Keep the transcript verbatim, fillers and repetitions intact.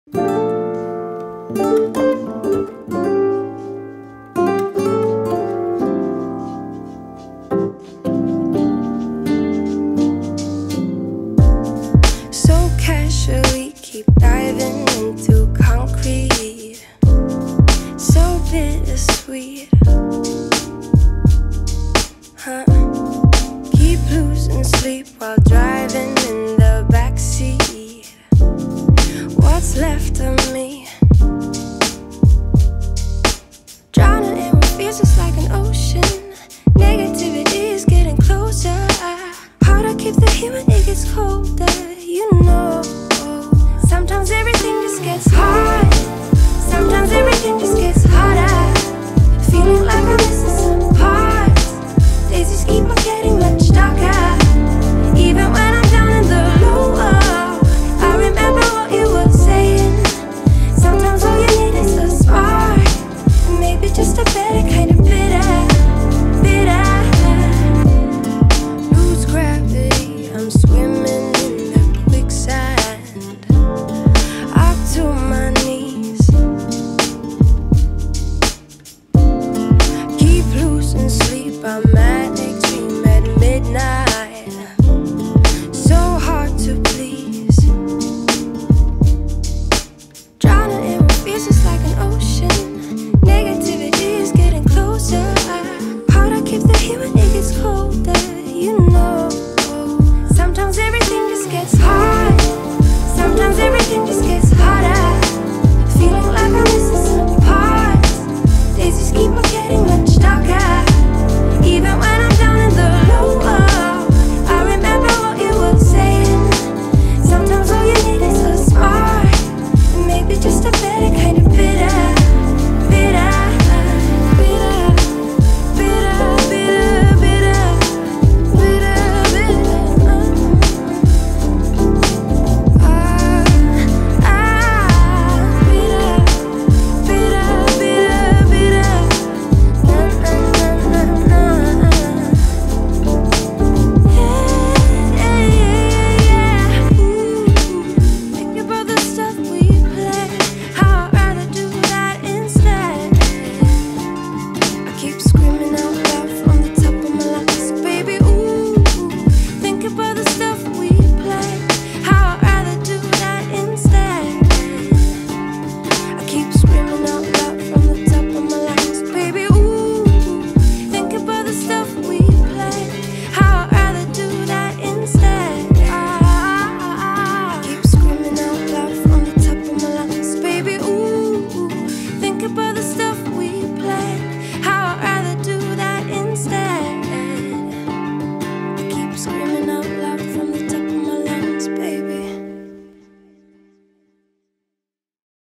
So casually keep diving into concrete, so bittersweet, huh? Keep losing sleep while driving in the backseat. What's left of me? Drowning in what feels just like an ocean. Negativity is getting closer. Hard to keep the heat when it gets colder, you know. Sometimes everything just gets harder.